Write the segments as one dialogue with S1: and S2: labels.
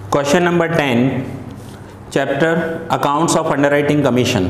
S1: Question number 10, chapter Accounts of Underwriting Commission.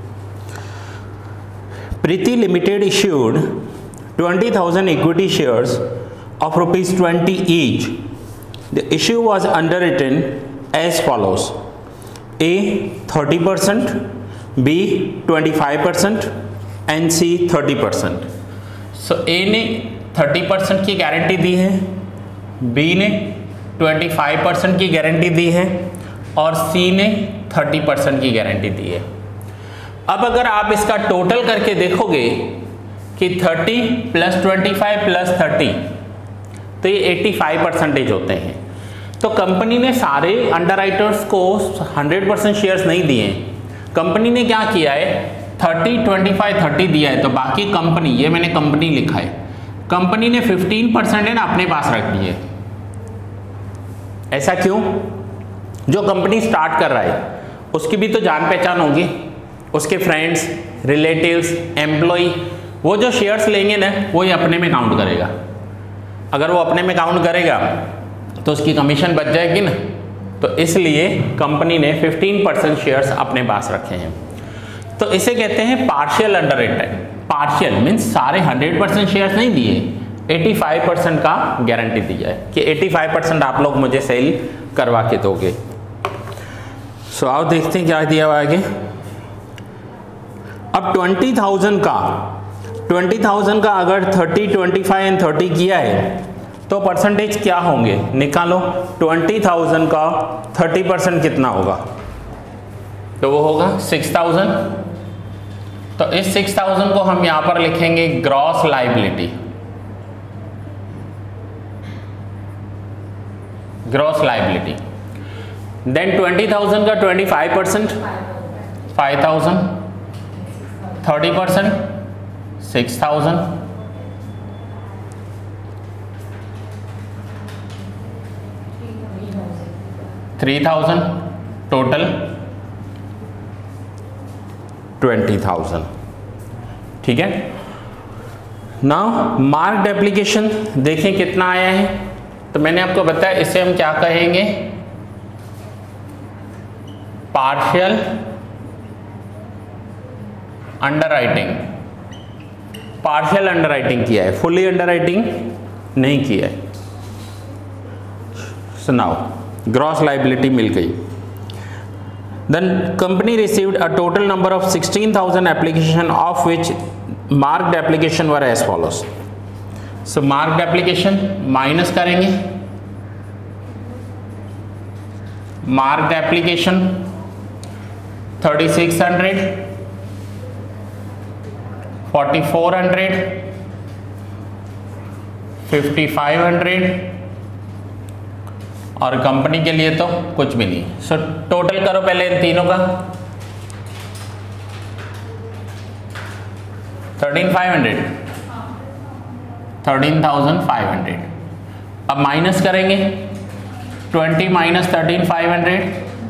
S1: Priti Limited issued 20,000 equity shares of rupees 20 each. The issue was underwritten as follows: A 30%, B 25% and C 30%. So A ने 30% की guarantee दी है, B ने 25% की guarantee दी है और C ने 30% की guarantee दी है। अब अगर आप इसका टोटल करके देखोगे कि 30 प्लस 25 प्लस 30 तो ये 85% होते हैं। तो कंपनी ने सारे अंडरराइटर्स को 100% शेयर्स नहीं दिए हैं। कंपनी ने क्या किया है, 30 25 30 दिया है, तो बाकी कंपनी, ये मैंने कंपनी लिखा है, कंपनी ने 15% है ना अपने पास रख दिए। ऐसा क्यों? जो कंपनी स्टार्ट कर रहा है उसकी भी तो जान पहचान होगी, उसके फ्रेंड्स, रिलेटिव्स, एम्प्लॉय, वो जो शेयर्स लेंगे ना वो ही अपने में काउंट करेगा। अगर वो अपने में काउंट करेगा तो उसकी कमीशन बच जाएगी ना। तो इसलिए कंपनी ने 15% शेयर्स अपने पास रखे हैं। तो इसे कहते हैं पार्शियल अंडरराइटिंग। पार्शियल मीन्स सारे 100% शेयर्स नहीं दिए, 85% का गारंटी दिया है कि 85% आप लोग मुझे सेल करवा के दोगे। सो आओ देखते हैं क्या दिया हुआ आगे। अब 20,000 का अगर 30 25 एंड 30 किया है तो परसेंटेज क्या होंगे निकालो। 20,000 का 30% कितना होगा, तो वो होगा 6,000। तो इस 6,000 को हम यहां पर लिखेंगे gross liability. Gross liability. Then 20,000 का 25% 5,000, 30% 6,000, 3,000, टोटल 20,000। ठीक है। नाउ मार्क्ड एप्लीकेशन देखें कितना आया है। तो मैंने आपको बताया इसे हम क्या कहेंगे, पार्शियल अंडरराइटिंग। पार्शियल अंडरराइटिंग किया है, फुली अंडरराइटिंग नहीं किया है। सुनाओ, ग्रॉस लायबिलिटी मिल गई। Then company received a total number of 16,000 application of which marked application were as follows. So marked application minus करेंगे, मार्क्ड एप्लीकेशन 3600, 4400, 5500 और कंपनी के लिए तो कुछ भी नहीं। सो टोटल करो पहले इन तीनों का, 13,500। अब माइनस करेंगे 20 माइनस 13,500,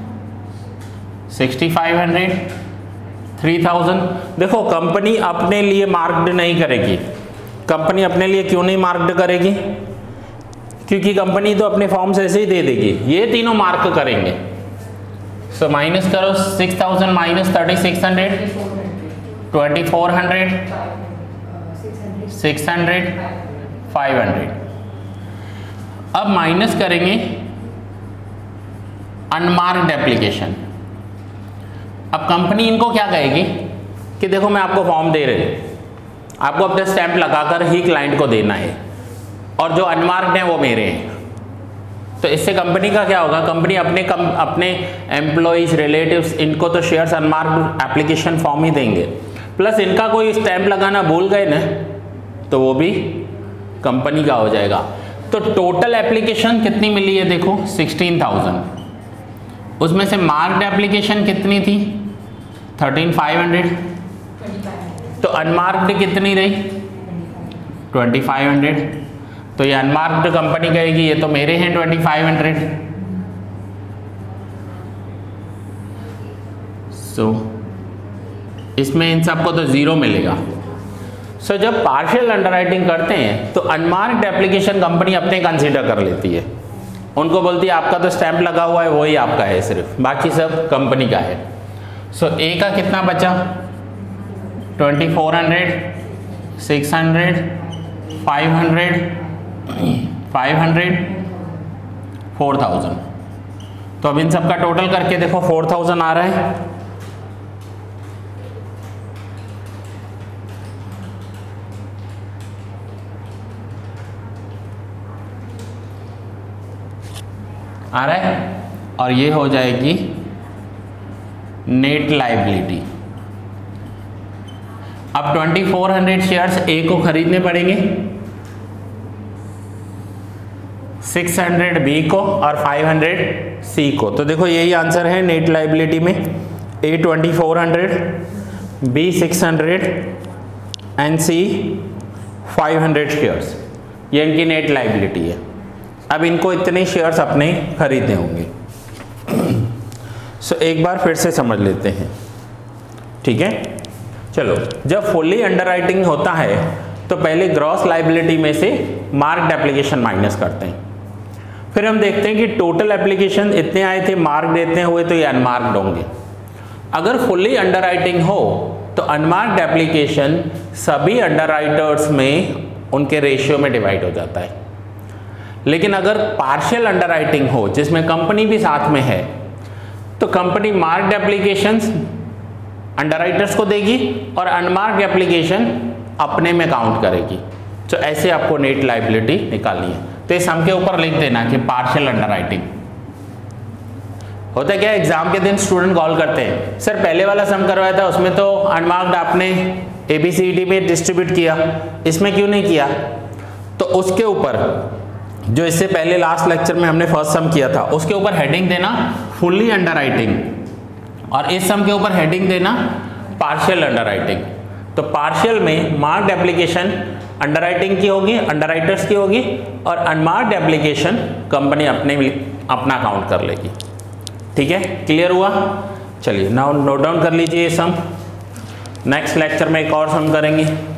S1: 6,500, 3,000। देखो कंपनी अपने लिए मार्क्ड नहीं करेगी। कंपनी अपने लिए क्यों नहीं मार्क्ड करेगी? क्योंकि कंपनी तो अपने फॉर्म्स ऐसे ही दे देगी, ये तीनों मार्क करेंगे। सो माइनस करो 6,000 माइनस 3,600, 2,400, 600, 500। अब माइनस करेंगे अनमार्क्ड एप्लीकेशन। अब कंपनी इनको क्या कहेगी कि देखो मैं आपको फॉर्म दे रही हूं, आपको अपने स्टैंप लगाकर ही क्लाइंट को देना है और जो अनमार्क्ड हैं वो मेरे हैं। तो इससे कंपनी का क्या होगा, कंपनी अपने एम्प्लॉइज, रिलेटिव्स, इनको तो शेयर्स अनमार्क्ड एप्लीकेशन फॉर्म ही देंगे, प्लस इनका कोई स्टैंप लगाना भूल गए ना तो वो भी कंपनी का हो जाएगा। तो टोटल एप्लीकेशन कितनी मिली है देखो 16,000, उसमें से मार्क्ड एप्लीकेशन कितनी थी 13,500, तो अनमार्क्ड कितनी रही 2,500। तो ये अनमार्क्ड कंपनी कहेगी ये तो मेरे हैं 2,500। सो इसमें इन सबको तो जीरो मिलेगा। सो जब पार्शियल अंडरराइटिंग करते हैं तो अनमार्क्ड एप्लीकेशन कंपनी अपने कंसीडर कर लेती है, उनको बोलती है आपका तो स्टैंप लगा हुआ है वही आपका है सिर्फ, बाकी सब कंपनी का है। सो ए का कितना बचा 2400, 600, 500, 500, 4000। तो अब इन सबका टोटल करके देखो 4000 आ रहा है। आ रहा है, और ये हो जाएगी नेट लायबिलिटी। अब 2400 शेयर्स ए को खरीदने पड़ेंगे, 600 बी को और 500 सी को। तो देखो यही आंसर है नेट लायबिलिटी में, A 2400, B 600 and C 500 shares, ये इनकी नेट लायबिलिटी है। अब इनको इतने शेयर्स अपने खरीदने होंगे। सो एक बार फिर से समझ लेते हैं, ठीक है। चलो, जब फुल्ली अंडरराइटिंग होता है तो पहले ग्रॉस लायबिलिटी में से मार्क्ड एप्लीकेशन माइनस करते हैं, फिर हम देखते हैं कि टोटल एप्लीकेशन इतने आए थे, मार्क्ड इतने हुए, तो ये अनमार्क्ड होंगे। अगर फुल्ली अंडरराइटिंग हो तो अनमार्क्ड एप्लीकेशन सभी अंडरराइटर्स में उनके रेशियो में डिवाइड हो जाता है। लेकिन अगर पार्शियल अंडरराइटिंग हो जिसमें कंपनी भी साथ में है तो कंपनी मार्क्ड एप्लीकेशंस अंडरराइटर्स को देगी और अनमार्क्ड एप्लीकेशन अपने में काउंट करेगी। तो ऐसे आपको नेट लायबिलिटी निकालनी है। तो इस सम के ऊपर लिख देना कि पार्शियल अंडरराइटिंग होता है। क्या एग्जाम के दिन स्टूडेंट कॉल करते हैं, सर पहले वाला सम करवाया था उसमें तो अनमार्क्ड आपने ABCD में डिस्ट्रीब्यूट किया, इसमें क्यों नहीं किया? तो उसके ऊपर जो इससे पहले लास्ट लेक्चर में हमने फर्स्ट सम किया था उसके ऊपर हेडिंग देना फुल्ली अंडरराइटिंग, और इस सम के ऊपर हेडिंग देना पार्शियल अंडरराइटिंग। तो पार्शियल में मार्क्ड एप्लीकेशन अंडरराइटिंग की होगी, अंडरराइटर्स की होगी, और अनमार्क्ड एप्लीकेशन कंपनी अपना काउंट कर लेगी। ठीक है, क्लियर हुआ? चलिए नाउ नोट डाउन कर लीजिए ये सम। नेक्स्ट लेक्चर में एक और सम करेंगे।